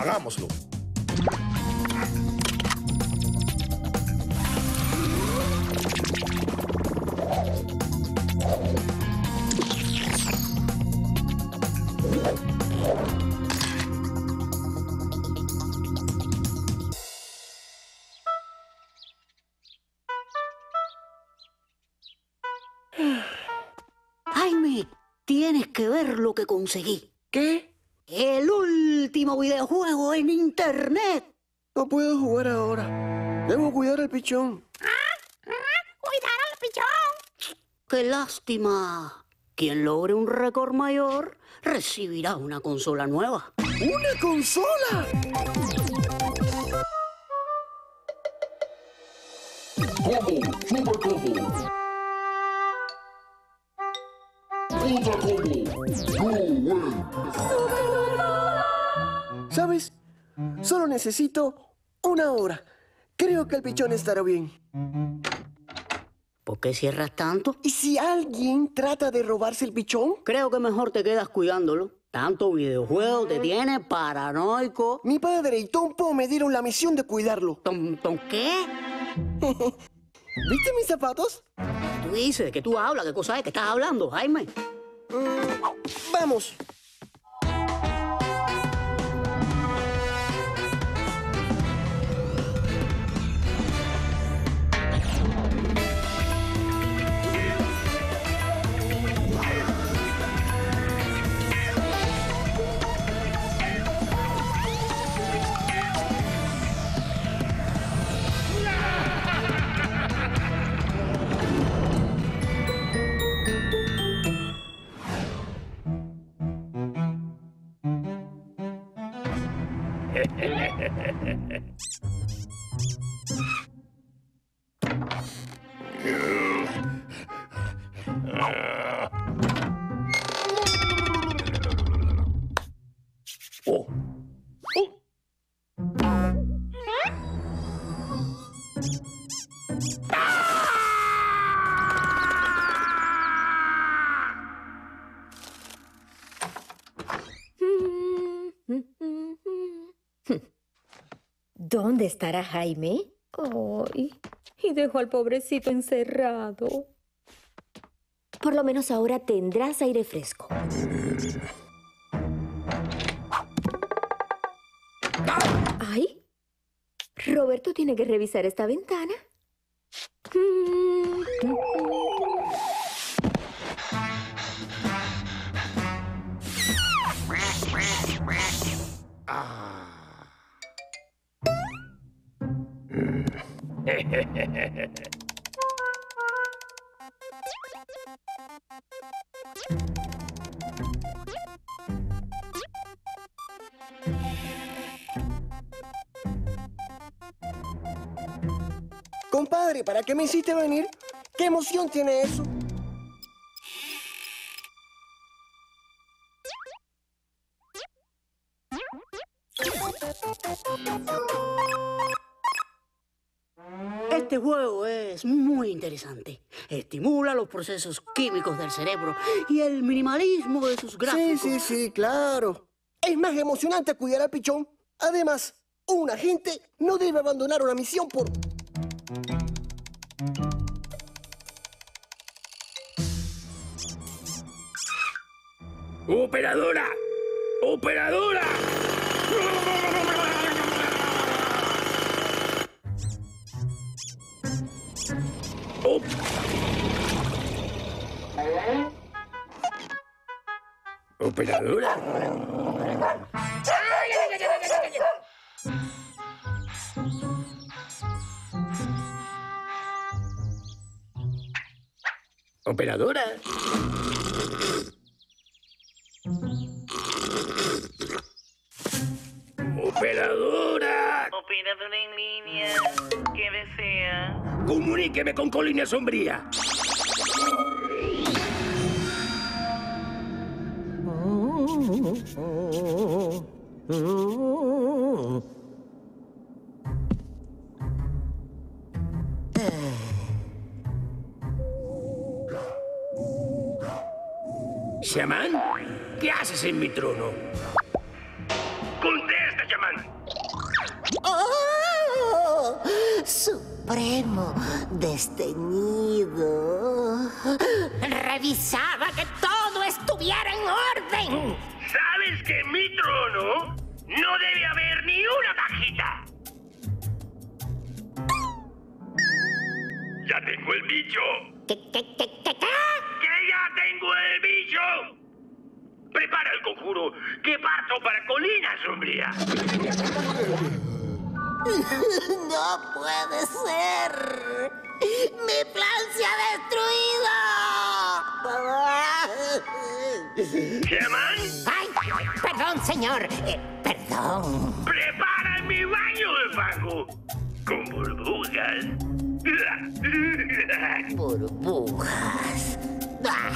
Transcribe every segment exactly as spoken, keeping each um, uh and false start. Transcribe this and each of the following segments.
Hagámoslo. Jaime, tienes que ver lo que conseguí. ¿Qué? El último videojuego en internet. No puedo jugar ahora. Debo cuidar al pichón. ¡Cuidar al pichón! ¡Qué lástima! Quien logre un récord mayor recibirá una consola nueva. ¡Una consola! Combo, super combo. Ultra combo. Go away. ¿Sabes? Solo necesito una hora. Creo que el pichón estará bien. ¿Por qué cierras tanto? ¿Y si alguien trata de robarse el pichón? Creo que mejor te quedas cuidándolo. Tanto videojuego te tiene paranoico. Mi padre y Tom Po me dieron la misión de cuidarlo. ¿Tom, Tom qué? ¿Viste mis zapatos? Tú dices, ¿de qué tú hablas? ¿Qué cosa es? ¿Qué estás hablando, Jaime? Mm, vamos. Oh. Oh. ¿Dónde estará Jaime? Ay, y dejó al pobrecito encerrado. Por lo menos ahora tendrás aire fresco. Ay, Roberto tiene que revisar esta ventana. Compadre, ¿para qué me hiciste venir? ¿Qué emoción tiene eso? Este juego es muy interesante. Estimula los procesos químicos del cerebro y el minimalismo de sus Sí, gráficos. sí, sí, claro. Es más emocionante cuidar al pichón. Además, un agente no debe abandonar una misión por... ¡Operadora! ¡Operadora! Oh. ¿Operadora? ¿Operadora? ¡Operadora! Operadora en línea. ¿Qué desea? ¡Comuníqueme con Colina Sombría! ¿Shaman? ¿Qué haces en mi trono? ¡Contesta, Shaman! ¡Oh! Supremo desteñido. Revisaba que todo estuviera en orden. ¿Sabes que en mi trono no debe haber ni una cajita? ¡Ya tengo el bicho! ¿Qué, qué, qué, qué, qué? ¡Que ya tengo el bicho! Prepara el conjuro, que parto para Colina Sombría. No puede ser. ¡Mi plan se ha destruido! ¿Llaman? ¡Ay! Perdón, señor. Eh, perdón. ¡Prepara mi baño de fango! Con burbujas. Burbujas. Ah.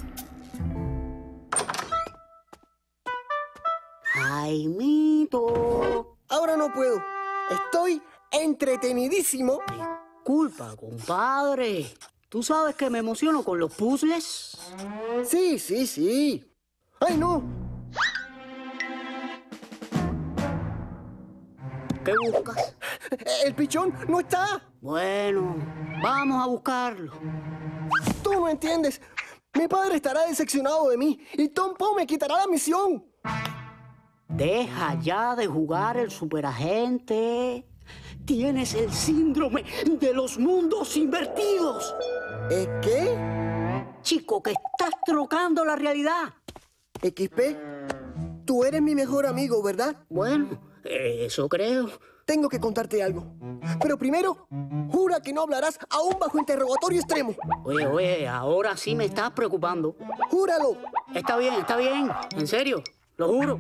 Jaimito. Ahora no puedo. Estoy entretenidísimo. Disculpa, compadre. ¿Tú sabes que me emociono con los puzzles? Sí, sí, sí. ¡Ay, no! ¿Qué buscas? El pichón no está. Bueno, vamos a buscarlo. Tú no entiendes. Mi padre estará decepcionado de mí y Tom Poe me quitará la misión. Deja ya de jugar el superagente. Tienes el síndrome de los mundos invertidos. ¿Eh, qué? Chico, que estás trocando la realidad. X P, tú eres mi mejor amigo, ¿verdad? Bueno, eso creo. Tengo que contarte algo. Pero primero, jura que no hablarás aún bajo interrogatorio extremo. Oye, oye, ahora sí me estás preocupando. ¡Júralo! Está bien, está bien. En serio, lo juro.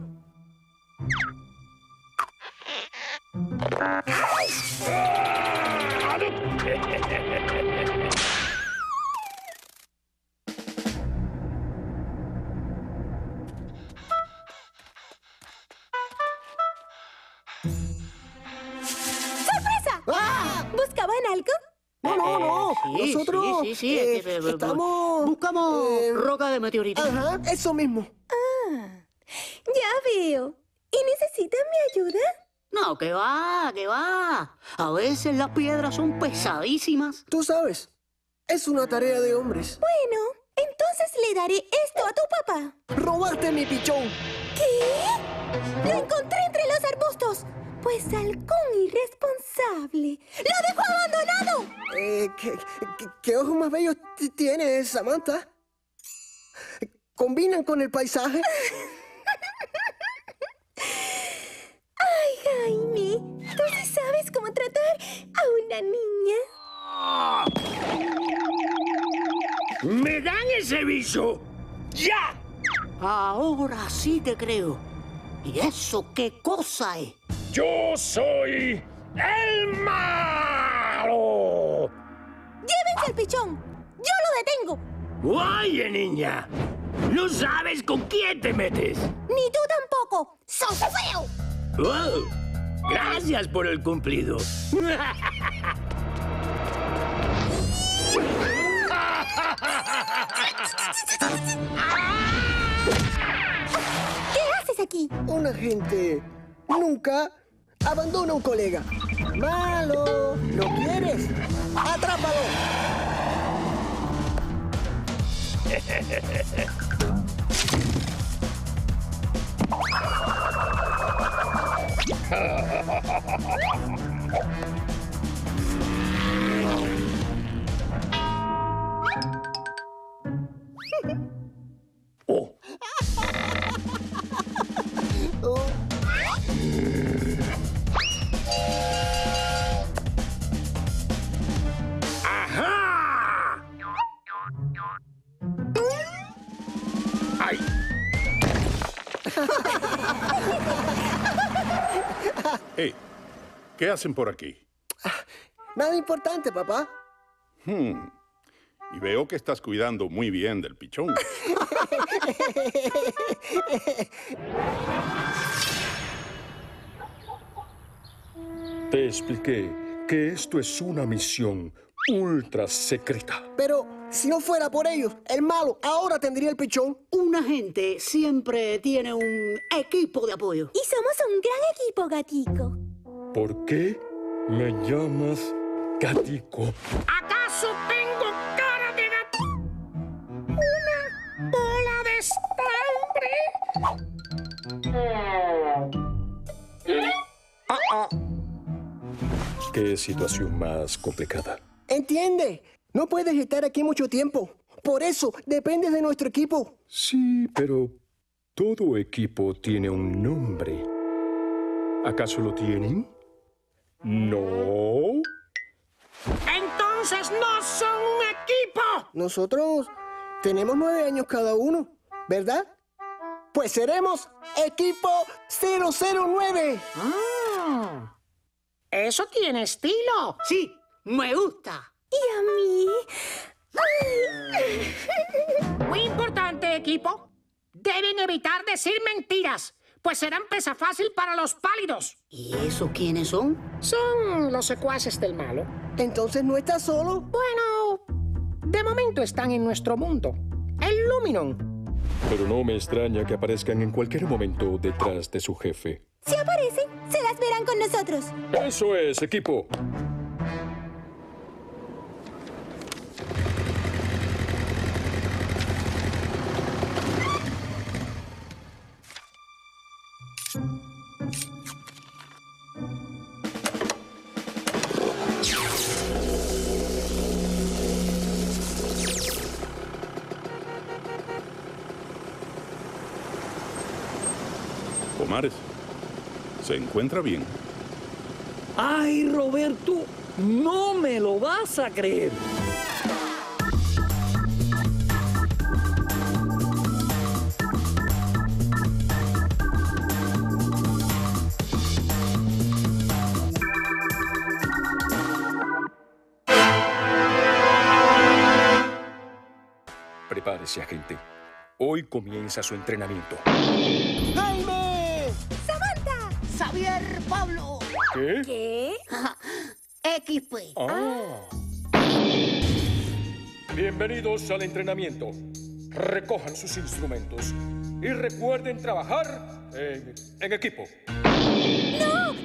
¡Sorpresa! ¡Ah! ¿Buscaban algo? No, no, no. Eh, sí, Nosotros sí, sí, sí, eh, es que, eh, estamos... Buscamos eh, roca de meteorito. Ajá, eso mismo. Ya veo. ¿Y necesitan mi ayuda? No, que va, que va. A veces las piedras son pesadísimas. Tú sabes, es una tarea de hombres. Bueno, entonces le daré esto a tu papá. ¡Robaste mi pichón! ¿Qué? Lo encontré entre los arbustos. Pues halcón irresponsable. ¡Lo dejó abandonado! Eh, ¿qué, qué, qué ojos más bellos t- tienes, Samantha? ¿Combinan con el paisaje? Ay, Jaime, tú sí sabes cómo tratar a una niña. ¡Me dan ese bicho! ¡Ya! Ahora sí te creo. ¿Y eso qué cosa es? ¡Yo soy el malo! ¡Llévense al pichón! ¡Yo lo detengo! ¡Oye, niña! ¿No sabes con quién te metes? ¡Ni tú tampoco! ¡Sos feo! Oh, gracias por el cumplido. ¿Qué haces aquí? Un agente nunca abandona a un colega. ¡Malo! ¿Lo quieres? ¡Atrápalo! Oh. Oh. ¡Ajá! ¡Ay! Hey, ¿qué hacen por aquí? Nada importante, papá. Hmm. Y veo que estás cuidando muy bien del pichón. Te expliqué que esto es una misión ultra secreta. Pero si no fuera por ellos, el malo ahora tendría el pichón. Un agente siempre tiene un equipo de apoyo. Y somos un gran equipo, gatico. ¿Por qué me llamas gatico? ¿Acaso tengo cara de gato? ¿Una bola de estambre? Oh, oh. ¿Qué situación más complicada? Entiende, no puedes estar aquí mucho tiempo. Por eso dependes de nuestro equipo. Sí, pero todo equipo tiene un nombre. ¿Acaso lo tienen? No. Entonces no son un equipo. Nosotros tenemos nueve años cada uno, ¿verdad? Pues seremos equipo cero cero nueve. Ah, eso tiene estilo. Sí, me gusta. ¿Y a mí? Muy importante, equipo. Deben evitar decir mentiras, pues serán presa fácil para los pálidos. ¿Y eso quiénes son? Son los secuaces del malo. Entonces no estás solo. Bueno, de momento están en nuestro mundo. El Luminon. Pero no me extraña que aparezcan en cualquier momento detrás de su jefe. Si aparecen, se las verán con nosotros. ¡Eso es, equipo! Pomares, ¿se encuentra bien? ¡Ay, Roberto! ¡No me lo vas a creer! Prepárese, agente. Hoy comienza su entrenamiento. ¡Jaime! ¡Samantha! Xavier, Pablo. ¿Qué? ¿Qué? X P. Ah. Bienvenidos al entrenamiento. Recojan sus instrumentos y recuerden trabajar en, en equipo. ¡No!